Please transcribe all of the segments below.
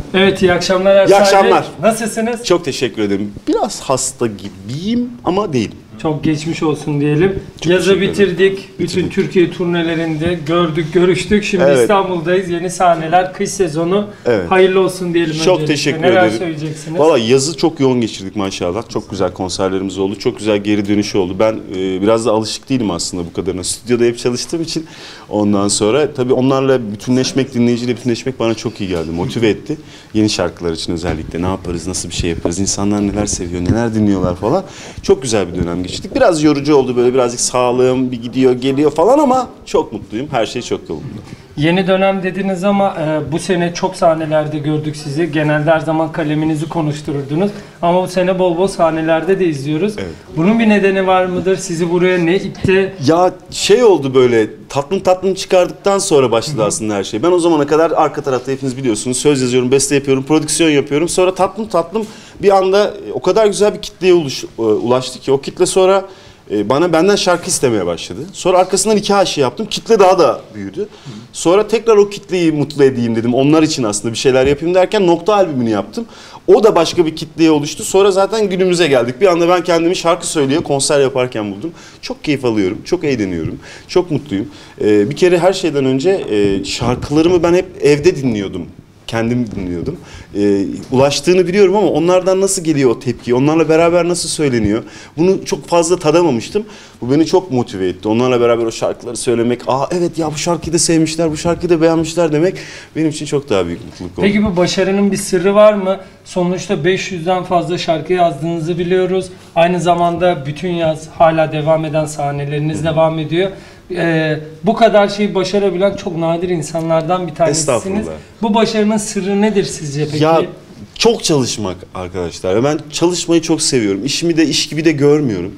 Evet, iyi akşamlar Ersan. İyi akşamlar. Nasılsınız? Çok teşekkür ederim. Biraz hasta gibiyim ama değilim. Çok geçmiş olsun diyelim. Çok Yazı bitirdik. Bütün Türkiye turnelerinde gördük, görüştük. Şimdi Evet. İstanbul'dayız. Yeni sahneler, kış sezonu. Evet. Hayırlı olsun diyelim. Çok öncelikle. teşekkür Neler ederim. söyleyeceksiniz? Valla yazı çok yoğun geçirdik maşallah. Çok güzel konserlerimiz oldu. Çok güzel geri dönüşü oldu. Ben biraz da alışık değilim aslında bu kadarına. Stüdyoda hep çalıştığım için ondan sonra tabii onlarla bütünleşmek, dinleyiciyle bütünleşmek bana çok iyi geldi. Motive etti. Yeni şarkılar için özellikle ne yaparız, nasıl bir şey yaparız, insanlar neler seviyor, neler dinliyorlar falan. Çok güzel bir dönem geçirdik. Biraz yorucu oldu, böyle birazcık sağlığım bir gidiyor geliyor falan ama çok mutluyum. Her şey çok yolunda. Yeni dönem dediniz ama bu sene çok sahnelerde gördük sizi. Genelde her zaman kaleminizi konuştururdunuz. Ama bu sene bol bol sahnelerde de izliyoruz. Evet. Bunun bir nedeni var mıdır? Sizi buraya ne itti? Ya şey oldu, böyle tatlım çıkardıktan sonra başladı aslında her şey. Ben o zamana kadar arka tarafta hepiniz biliyorsunuz söz yazıyorum, beste yapıyorum, prodüksiyon yapıyorum. Sonra tatlım bir anda o kadar güzel bir kitleye ulaştı ki o kitle sonra benden şarkı istemeye başladı. Sonra arkasından 2 aşı yaptım. Kitle daha da büyüdü. Sonra tekrar o kitleyi mutlu edeyim dedim. Onlar için aslında bir şeyler yapayım derken Nokta albümünü yaptım. O da başka bir kitleye oluştu. Sonra zaten günümüze geldik. Bir anda ben kendimi şarkı söylüyor, konser yaparken buldum. Çok keyif alıyorum, çok eğleniyorum, çok mutluyum. Bir kere her şeyden önce şarkılarımı ben hep evde dinliyordum. Kendim dinliyordum. Ulaştığını biliyorum ama onlardan nasıl geliyor o tepki, onlarla beraber nasıl söyleniyor, bunu çok fazla tadamamıştım. Bu beni çok motive etti. Onlarla beraber o şarkıları söylemek, evet ya bu şarkıyı da sevmişler, bu şarkıyı da beğenmişler demek benim için çok daha büyük mutluluk oldu. Peki bu başarının bir sırrı var mı? Sonuçta 500'den fazla şarkı yazdığınızı biliyoruz. Aynı zamanda bütün yaz hala devam eden sahneleriniz devam ediyor. Bu kadar şeyi başarabilen çok nadir insanlardan bir tanesisiniz. Bu başarının sırrı nedir sizce peki? Ya çok çalışmak arkadaşlar. Ben çalışmayı çok seviyorum. İşimi de iş gibi de görmüyorum.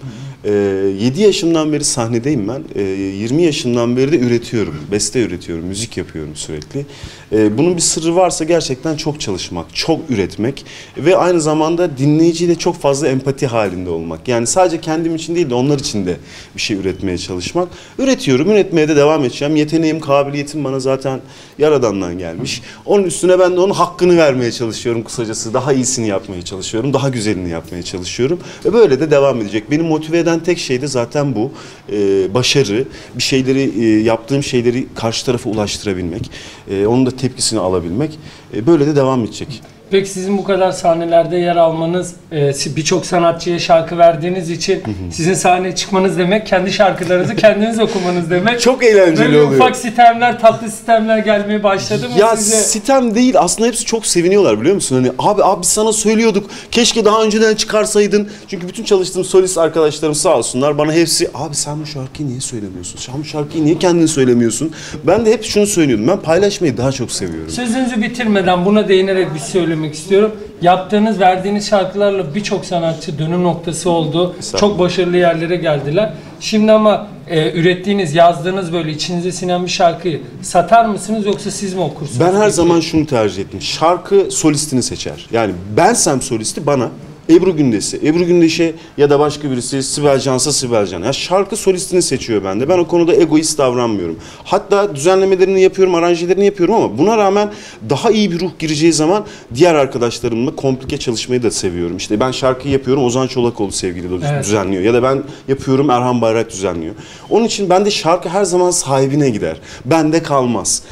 7 yaşımdan beri sahnedeyim ben. 20 yaşımdan beri de üretiyorum. Beste üretiyorum, müzik yapıyorum sürekli. Bunun bir sırrı varsa gerçekten çok çalışmak, çok üretmek ve aynı zamanda dinleyiciyle çok fazla empati halinde olmak. Yani sadece kendim için değil de onlar için de bir şey üretmeye çalışmak. Üretiyorum, üretmeye de devam edeceğim. Yeteneğim, kabiliyetim bana zaten Yaradan'dan gelmiş. Onun üstüne ben de onun hakkını vermeye çalışıyorum kısacası. Daha iyisini yapmaya çalışıyorum, daha güzelini yapmaya çalışıyorum. Ve böyle de devam edecek. Beni motive eden tek şey de zaten bu. Başarı, bir şeyleri, yaptığım şeyleri karşı tarafa ulaştırabilmek. Onun da tepkisini alabilmek. Böyle de devam edecek. Peki sizin bu kadar sahnelerde yer almanız, birçok sanatçıya şarkı verdiğiniz için sizin sahneye çıkmanız demek, kendi şarkılarınızı kendiniz okumanız demek. Çok eğlenceli böyle oluyor. ufak sitemler, tatlı sitemler gelmeye başladı mı ya size? sitem değil, aslında hepsi çok seviniyorlar biliyor musun? Hani abi biz sana söylüyorduk, keşke daha önceden çıkarsaydın. Çünkü bütün çalıştığım solist arkadaşlarım sağ olsunlar bana hepsi, abi sen bu şarkıyı niye söylemiyorsun? Sen bu şarkıyı niye kendin söylemiyorsun? Ben de hep şunu söylüyordum, ben paylaşmayı daha çok seviyorum. Sözünüzü bitirmeden buna değinerek bir söylemek istiyorum. Yaptığınız, verdiğiniz şarkılarla birçok sanatçı dönüm noktası oldu. Çok başarılı yerlere geldiler. Şimdi ama ürettiğiniz, yazdığınız böyle içinize sinen bir şarkıyı satar mısınız yoksa siz mi okursunuz? Ben her zaman şunu tercih ettim. Şarkı solistini seçer. Yani bensem solisti bana, Ebru Gündes'i, Ebru Gündeş'e ya da başka birisi Sibel Can'sa Sibel Can. Ya şarkı solistini seçiyor bende. Ben o konuda egoist davranmıyorum. Hatta düzenlemelerini yapıyorum, aranjelerini yapıyorum ama buna rağmen daha iyi bir ruh gireceği zaman diğer arkadaşlarımla komplike çalışmayı da seviyorum. İşte ben şarkıyı yapıyorum, Ozan Çolakoğlu sevgili düzenliyor. Ya da ben yapıyorum, Erhan Bayrak düzenliyor. Onun için bende şarkı her zaman sahibine gider. Bende kalmaz.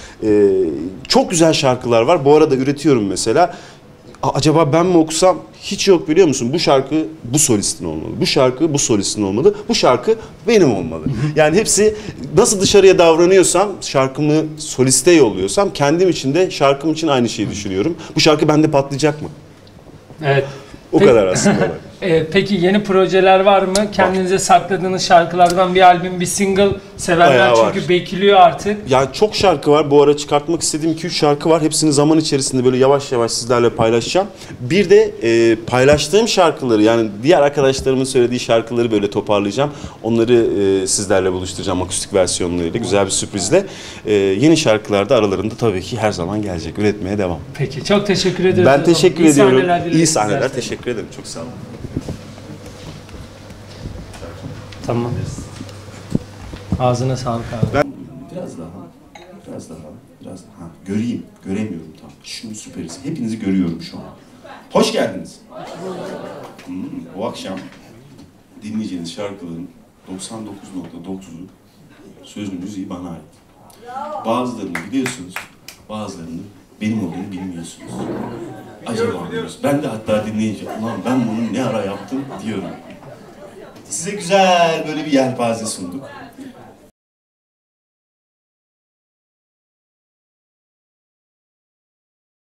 Çok güzel şarkılar var. Bu arada üretiyorum mesela. Acaba ben mi okusam? Hiç yok biliyor musun? Bu şarkı bu solistin olmalı. Bu şarkı bu solistin olmalı. Bu şarkı benim olmalı. Yani hepsi nasıl dışarıya davranıyorsam, şarkımı soliste yolluyorsam kendim için de şarkım için aynı şeyi düşünüyorum. Bu şarkı bende patlayacak mı? Evet. O kadar aslında. Peki yeni projeler var mı? Kendinize sakladığınız şarkılardan bir albüm, bir single sevenler Bayağı çünkü var. bekliyor artık. Ya çok şarkı var. Bu ara çıkartmak istediğim 2-3 şarkı var. Hepsini zaman içerisinde böyle yavaş yavaş sizlerle paylaşacağım. Bir de paylaştığım şarkıları, yani diğer arkadaşlarımın söylediği şarkıları böyle toparlayacağım. Onları sizlerle buluşturacağım akustik versiyonlarıyla. Güzel bir sürprizle. Yeni şarkılar da aralarında tabii ki her zaman gelecek. Üretmeye devam. Peki çok teşekkür ederim. Ben teşekkür ediyorum. İyi dileriz sahneler. sizler. Teşekkür ederim. Çok sağ olun. Tamam. Ağzına sağlık abi. Biraz daha. biraz. Ha, göreyim. Göremiyorum tam. Şunu süperiz. Hepinizi görüyorum şu an. Hoş geldiniz. Bu akşam dinleyeceğiniz şarkıların 99.9'u sözlü müziği bana ait. Bazılarını biliyorsunuz, bazılarını benim olduğunu bilmiyorsunuz. Acaba diyoruz. Ben de hatta dinleyince, ulan ben bunu ne ara yaptım diyorum. Size güzel böyle bir yelpaze sunduk.